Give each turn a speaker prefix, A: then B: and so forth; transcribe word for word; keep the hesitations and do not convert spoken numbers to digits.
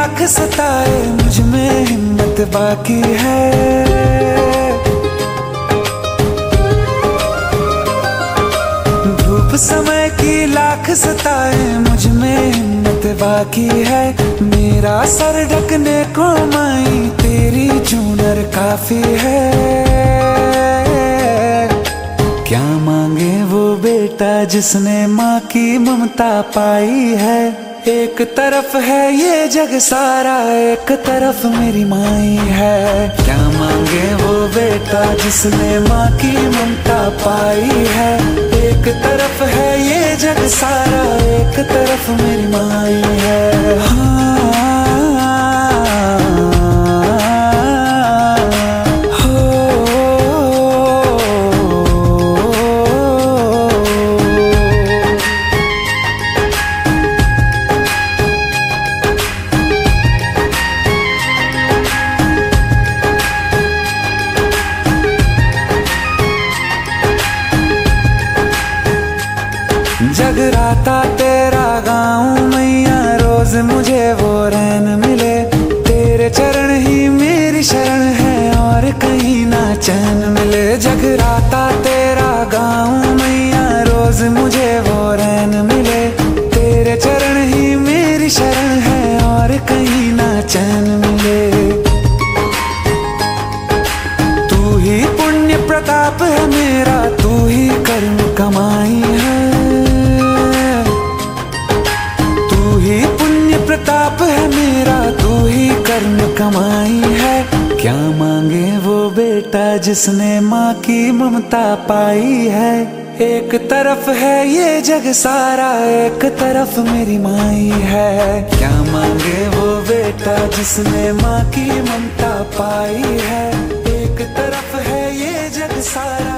A: लाख सताए मुझ में हिम्मत बाकी है। धूप समय की लाख सताए मुझ में हिम्मत बाकी है। मेरा सर ढकने को माई तेरी चूनर काफी है। क्या मांगे वो बेटा जिसने माँ की ममता पाई है। एक तरफ है ये जग सारा, एक तरफ मेरी माई है। क्या मांगे वो बेटा जिसने माँ की ममता पाई है। एक तरफ है ये जग सारा, एक तरफ मेरी माई है। हाँ, जगराता तेरा गाऊं मैया, रोज मुझे वो रैन मिले। तेरे चरण ही मेरी शरण है और कहीं ना चैन मिले। जगराता तेरा गाऊं मैया, रोज मुझे वो रैन मिले। तेरे चरण ही मेरी शरण है और कहीं ना चैन मिले। तू ही पुण्य प्रताप है मेरा, तू ही कर्म कमाई है। प्रताप है मेरा, तू ही कर्म कमाई है। क्या मांगे वो बेटा जिसने माँ की ममता पाई है। एक तरफ है ये जग सारा, एक तरफ मेरी माई है। क्या मांगे वो बेटा जिसने माँ की ममता पाई है। एक तरफ है ये जग सारा।